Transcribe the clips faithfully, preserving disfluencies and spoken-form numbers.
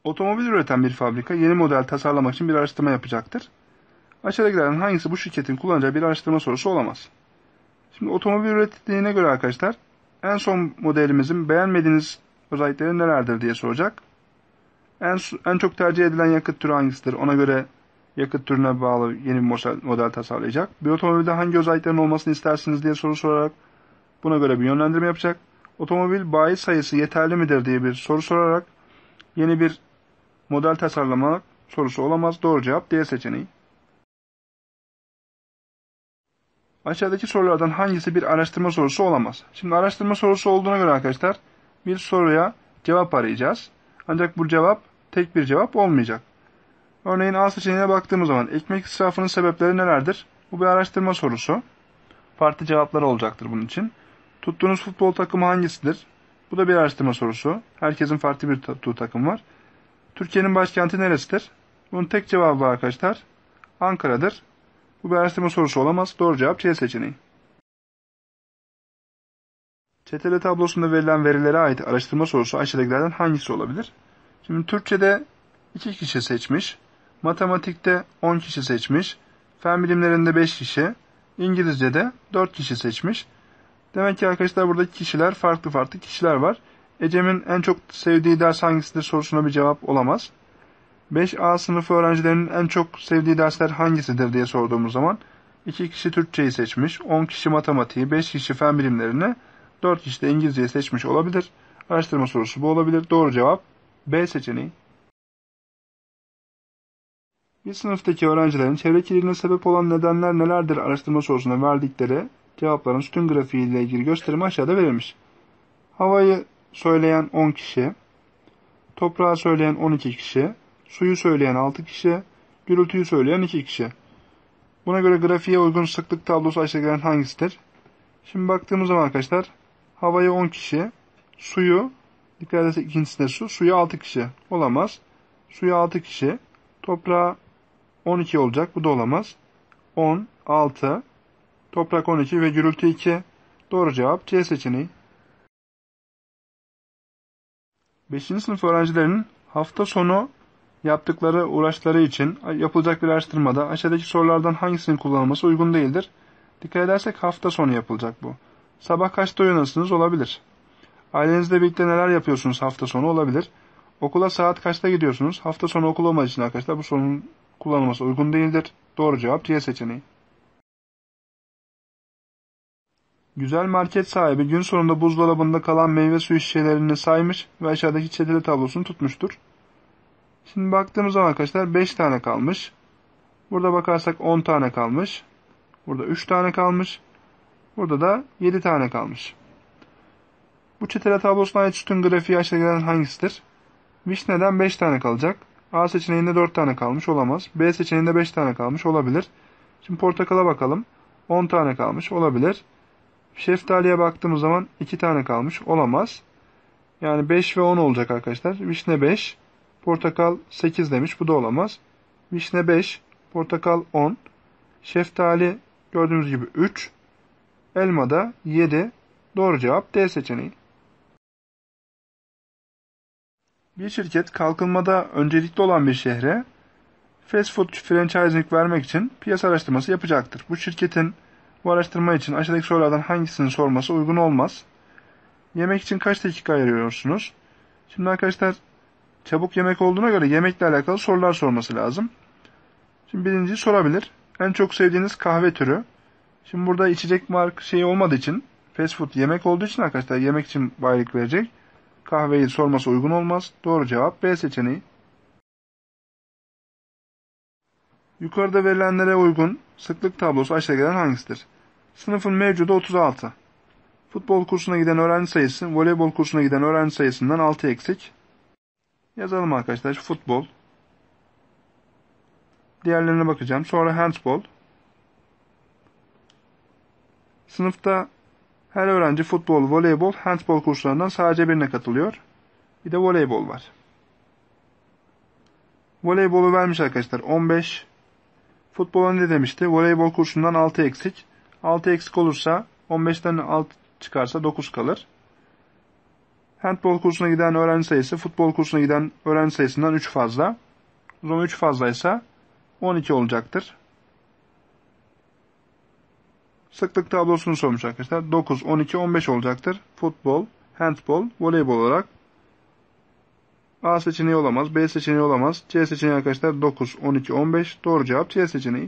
Otomobil üreten bir fabrika yeni model tasarlamak için bir araştırma yapacaktır. Aşağıdakilerden hangisi bu şirketin kullanacağı bir araştırma sorusu olamaz? Şimdi otomobil üretildiğine göre arkadaşlar en son modelimizin beğenmediğiniz özellikleri nelerdir diye soracak. En, en çok tercih edilen yakıt türü hangisidir? Ona göre yakıt türüne bağlı yeni bir model, model tasarlayacak. Bir otomobilde hangi özelliklerin olmasını istersiniz diye soru sorarak buna göre bir yönlendirme yapacak. Otomobil bayi sayısı yeterli midir diye bir soru sorarak yeni bir model tasarlamak sorusu olamaz. Doğru cevap D seçeneği. Aşağıdaki sorulardan hangisi bir araştırma sorusu olamaz? Şimdi araştırma sorusu olduğuna göre arkadaşlar bir soruya cevap arayacağız. Ancak bu cevap tek bir cevap olmayacak. Örneğin A seçeneğine baktığımız zaman ekmek israfının sebepleri nelerdir? Bu bir araştırma sorusu. Farklı cevaplar olacaktır bunun için. Tuttuğunuz futbol takımı hangisidir? Bu da bir araştırma sorusu. Herkesin farklı bir tuttuğu takım var. Türkiye'nin başkenti neresidir? Bunun tek cevabı arkadaşlar Ankara'dır. Bu bir araştırma sorusu olamaz. Doğru cevap C seçeneği. Çetele tablosunda verilen verilere ait araştırma sorusu aşağıdakilerden hangisi olabilir? Şimdi Türkçe'de iki kişi seçmiş, matematikte on kişi seçmiş, fen bilimlerinde beş kişi, İngilizce'de dört kişi seçmiş. Demek ki arkadaşlar buradaki kişiler farklı farklı kişiler var. Ecem'in en çok sevdiği ders hangisidir sorusuna bir cevap olamaz. beş A sınıfı öğrencilerinin en çok sevdiği dersler hangisidir diye sorduğumuz zaman iki kişi Türkçeyi seçmiş, on kişi matematiği, beş kişi fen bilimlerini, dört kişi de İngilizceyi seçmiş olabilir. Araştırma sorusu bu olabilir. Doğru cevap B seçeneği. Bir sınıftaki öğrencilerin çevre kirliliğine sebep olan nedenler nelerdir araştırma sorusuna verdikleri cevapların sütun grafiği ile ilgili gösterimi aşağıda verilmiş. Havayı söyleyen on kişi, toprağı söyleyen on iki kişi, suyu söyleyen altı kişi, gürültüyü söyleyen iki kişi. Buna göre grafiğe uygun sıklık tablosu aşağıdakilerden hangisidir? Şimdi baktığımız zaman arkadaşlar havayı on kişi, suyu, dikkat edersek ikincisinde su, suyu altı kişi olamaz. Suyu altı kişi, toprağı on iki olacak, bu da olamaz. on, altı, toprak on iki ve gürültü iki. Doğru cevap C seçeneği. beşinci sınıf öğrencilerinin hafta sonu yaptıkları uğraşları için yapılacak bir araştırmada aşağıdaki sorulardan hangisinin kullanılması uygun değildir? Dikkat edersek hafta sonu yapılacak bu. Sabah kaçta uyanırsınız olabilir. Ailenizle birlikte neler yapıyorsunuz hafta sonu olabilir. Okula saat kaçta gidiyorsunuz? Hafta sonu okul olmadığı için arkadaşlar bu sorunun kullanılması uygun değildir. Doğru cevap C seçeneği. Güzel market sahibi gün sonunda buzdolabında kalan meyve suyu şişelerini saymış ve aşağıdaki çeteli tablosunu tutmuştur. Şimdi baktığımız zaman arkadaşlar beş tane kalmış. Burada bakarsak on tane kalmış. Burada üç tane kalmış. Burada da yedi tane kalmış. Bu çetele tablosuna ait sütun grafiği aşağıdakilerden hangisidir? Vişneden beş tane kalacak. A seçeneğinde dört tane kalmış olamaz. B seçeneğinde beş tane kalmış olabilir. Şimdi portakala bakalım. on tane kalmış olabilir. Şeftaliye baktığımız zaman iki tane kalmış olamaz. Yani beş ve on olacak arkadaşlar. Vişne beş, portakal sekiz demiş. Bu da olamaz. Vişne beş, portakal on, şeftali gördüğünüz gibi üç, elma da yedi. Doğru cevap D seçeneği. Bir şirket kalkınmada öncelikli olan bir şehre fast food franchising vermek için piyasa araştırması yapacaktır. Bu şirketin bu araştırma için aşağıdaki sorulardan hangisini sorması uygun olmaz? Yemek için kaç dakika ayırıyorsunuz? Şimdi arkadaşlar çabuk yemek olduğuna göre yemekle alakalı sorular sorması lazım. Şimdi birinciyi sorabilir. En çok sevdiğiniz kahve türü. Şimdi burada içecek mark şeyi olmadığı için fast food yemek olduğu için arkadaşlar yemek için baylık verecek. Kahveyi sorması uygun olmaz. Doğru cevap B seçeneği. Yukarıda verilenlere uygun sıklık tablosu aşağıdakilerden hangisidir? Sınıfın mevcudu otuz altı. Futbol kursuna giden öğrenci sayısı, voleybol kursuna giden öğrenci sayısından altı eksik. Yazalım arkadaşlar. Futbol. Diğerlerine bakacağım. Sonra handball. Sınıfta her öğrenci futbol, voleybol, handball kurslarından sadece birine katılıyor. Bir de voleybol var. Voleybolu vermiş arkadaşlar on beş. Futbola ne demişti? Voleybol kursundan altı eksik. altı eksik olursa on beşten altı çıkarsa dokuz kalır. Handbol kursuna giden öğrenci sayısı futbol kursuna giden öğrenci sayısından üç fazla. O zaman üç fazlaysa on iki olacaktır. Sıklık tablosunu sormuş arkadaşlar. dokuz, on iki, on beş olacaktır. Futbol, handbol, voleybol olarak. A seçeneği olamaz, B seçeneği olamaz. C seçeneği arkadaşlar dokuz, on iki, on beş. Doğru cevap C seçeneği.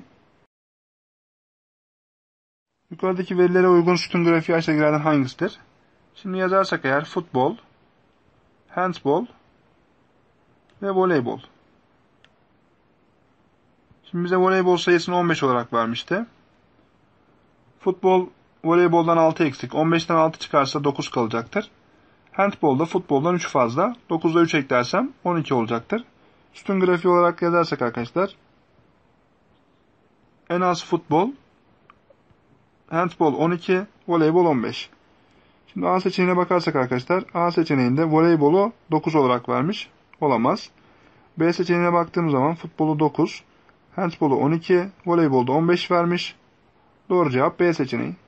Yukarıdaki verilere uygun sütun grafiği aşağıdakilerden hangisidir? Şimdi yazarsak eğer futbol, handbol ve voleybol. Şimdi bize voleybol sayısını on beş olarak vermişti. Futbol, voleyboldan altı eksik. on beşten altı çıkarsa dokuz kalacaktır. Handbolda futboldan üç fazla. dokuzda üç eklersem on iki olacaktır. Sütun grafiği olarak yazarsak arkadaşlar. En az futbol, handbol on iki, voleybol on beş. Şimdi A seçeneğine bakarsak arkadaşlar. A seçeneğinde voleybolu dokuz olarak vermiş. Olamaz. B seçeneğine baktığım zaman futbolu dokuz, handbolu on iki, voleybolda on beş vermiş. Doğru cevap B seçeneği.